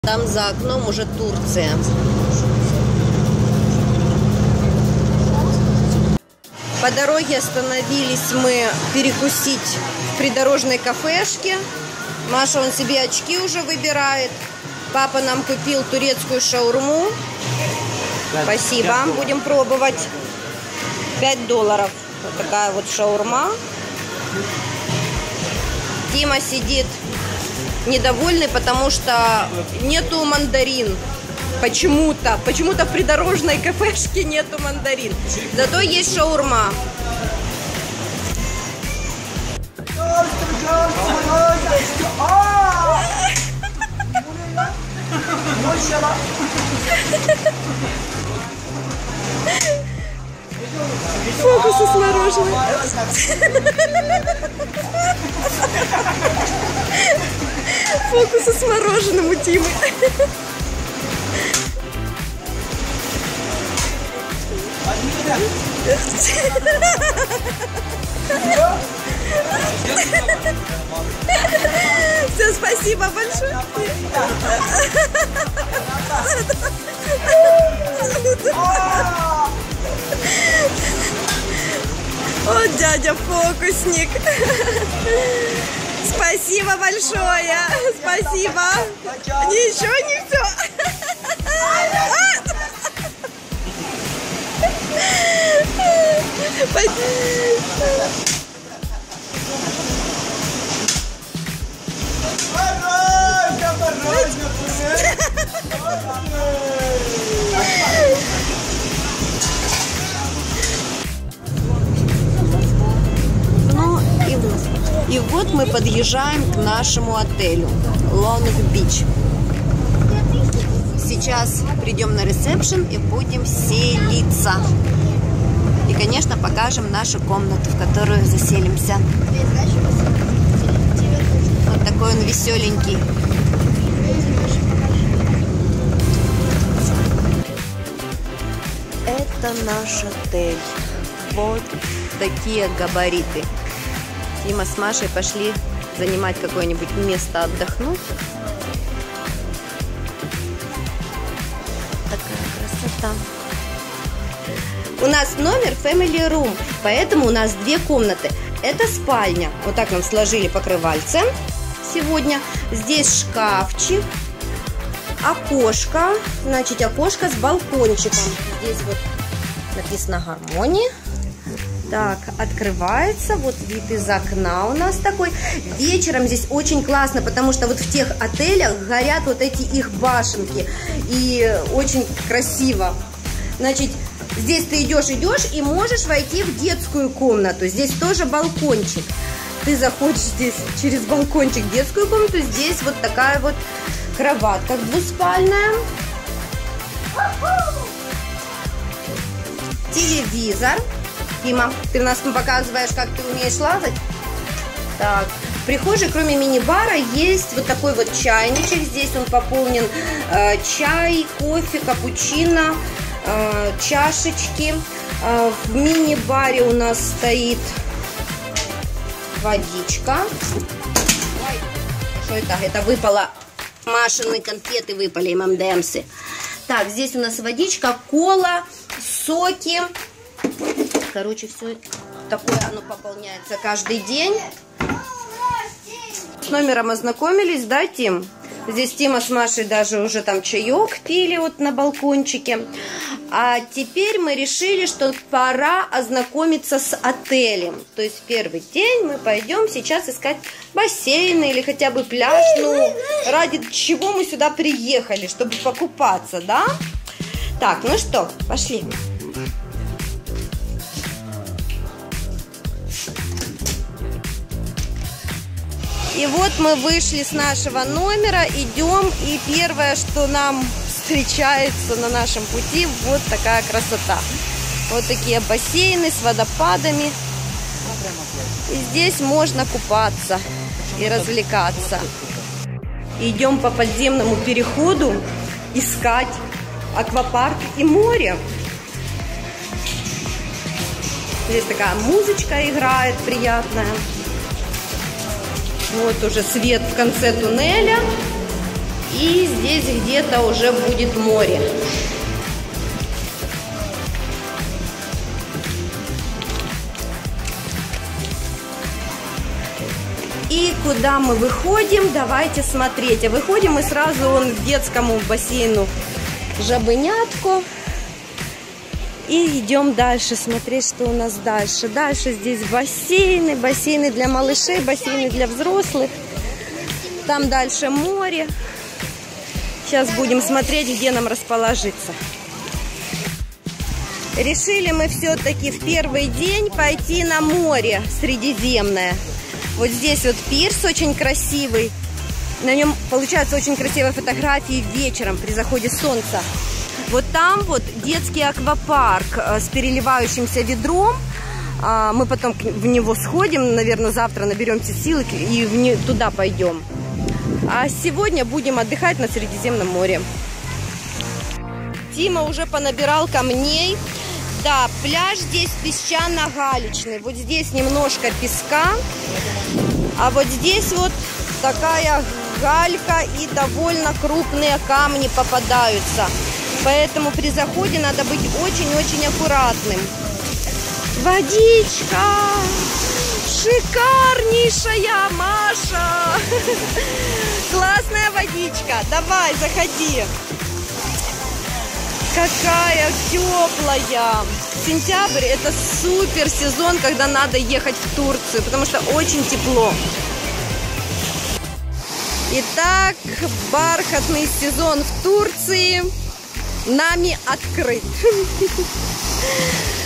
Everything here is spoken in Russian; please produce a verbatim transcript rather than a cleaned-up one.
Там за окном уже Турция. По дороге остановились мы перекусить в придорожной кафешке. Маша, он себе очки уже выбирает. Папа нам купил турецкую шаурму. Спасибо. Будем пробовать. пять долларов. Вот такая вот шаурма. Дима сидит недовольный, потому что нету мандарин. Почему-то. Почему-то в придорожной кафешке нету мандарин. Зато есть шаурма. Фокусы с мороженым. Фокусы с мороженым у Тимы. Все, спасибо большое. О, дядя фокусник. Спасибо большое. Спасибо. Ничего не все. Ну и вот. И вот мы подъезжаем к нашему отелю Лонг-Бич. Сейчас придем на ресепшн и будем селиться. И, конечно, покажем нашу комнату, в которую заселимся. Вот такой он веселенький. Это наш отель. Вот такие габариты. Дима с Машей пошли занимать какое-нибудь место отдохнуть. Такая красота. У нас номер Family Room, поэтому у нас две комнаты. Это спальня. Вот так нам сложили покрывальце сегодня. Здесь шкафчик, окошко. Значит, окошко с балкончиком. Здесь вот написано «Гармония». Так, открывается. Вот вид из окна у нас такой. Вечером здесь очень классно, потому что вот в тех отелях горят вот эти их башенки. И очень красиво. Значит, здесь ты идешь, идешь и можешь войти в детскую комнату. Здесь тоже балкончик. Ты заходишь здесь через балкончик в детскую комнату. Здесь вот такая вот кроватка двуспальная. Телевизор. Дима, ты у нас показываешь, как ты умеешь лазать. Так, в прихожей, кроме мини-бара, есть вот такой вот чайничек. Здесь он пополнен э, чай, кофе, капучино, э, чашечки. Э, в мини-баре у нас стоит водичка. Ой, что это? Это выпало. Машины конфеты выпали, эм энд эмсы. Так, здесь у нас водичка, кола, соки. Короче, все такое оно пополняется каждый день. С номером ознакомились, да, Тим? Здесь Тима с Машей даже уже там чаек пили вот на балкончике. А теперь мы решили, что пора ознакомиться с отелем. То есть в первый день мы пойдем сейчас искать бассейны или хотя бы пляж. Ну, ради чего мы сюда приехали, чтобы покупаться, да? Так, ну что, пошли. И вот мы вышли с нашего номера, идем, и первое, что нам встречается на нашем пути, вот такая красота. Вот такие бассейны с водопадами. И здесь можно купаться и развлекаться. Идем по подземному переходу искать аквапарк и море. Здесь такая музычка играет приятная. Вот уже свет в конце туннеля. И здесь где-то уже будет море. И куда мы выходим? Давайте смотреть. А выходим мы сразу вон к детскому бассейну Жабынятку. И идем дальше смотреть, что у нас дальше. Дальше здесь бассейны, бассейны для малышей, бассейны для взрослых. Там дальше море. Сейчас будем смотреть, где нам расположиться. Решили мы все-таки в первый день пойти на море Средиземное. Вот здесь вот пирс очень красивый. На нем получаются очень красивые фотографии вечером при заходе солнца. Вот там вот детский аквапарк с переливающимся ведром. Мы потом в него сходим, наверное, завтра наберемся сил и в не... туда пойдем. А сегодня будем отдыхать на Средиземном море. Тима уже понабирал камней. Да, пляж здесь песчано-галечный. Вот здесь немножко песка. А вот здесь вот такая галька и довольно крупные камни попадаются. Поэтому при заходе надо быть очень-очень аккуратным. Водичка! Шикарнейшая, Маша! Классная водичка! Давай, заходи! Какая теплая! Сентябрь — это супер сезон, когда надо ехать в Турцию, потому что очень тепло. Итак, бархатный сезон в Турции нами открыт.